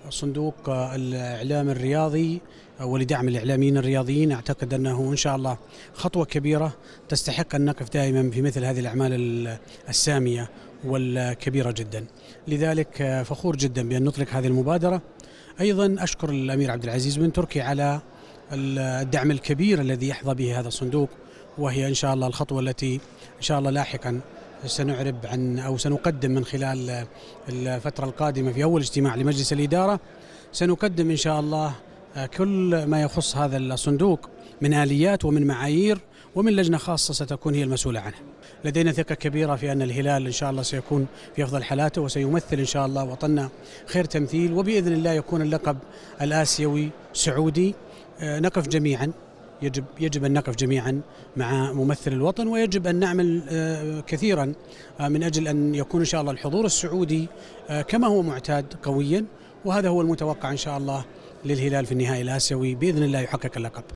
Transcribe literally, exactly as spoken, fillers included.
صندوق الإعلام الرياضي ولدعم الإعلاميين الرياضيين، أعتقد أنه إن شاء الله خطوة كبيرة تستحق أن نقف دائما في مثل هذه الأعمال السامية والكبيرة جدا. لذلك فخور جدا بأن نطلق هذه المبادرة. أيضا أشكر الأمير عبد العزيز بن تركي على الدعم الكبير الذي يحظى به هذا الصندوق، وهي إن شاء الله الخطوة التي إن شاء الله لاحقا سنعرب عن أو سنقدم من خلال الفترة القادمة في أول اجتماع لمجلس الإدارة. سنقدم إن شاء الله كل ما يخص هذا الصندوق من آليات ومن معايير ومن لجنة خاصة ستكون هي المسؤولة عنها. لدينا ثقة كبيرة في أن الهلال إن شاء الله سيكون في أفضل حالاته وسيمثل إن شاء الله وطننا خير تمثيل، وبإذن الله يكون اللقب الآسيوي سعودي. نقف جميعا، يجب يجب أن نقف جميعا مع ممثل الوطن، ويجب أن نعمل كثيرا من أجل أن يكون إن شاء الله الحضور السعودي كما هو معتاد قويا، وهذا هو المتوقع إن شاء الله للهلال في النهائي الآسيوي بإذن الله يحقق اللقب.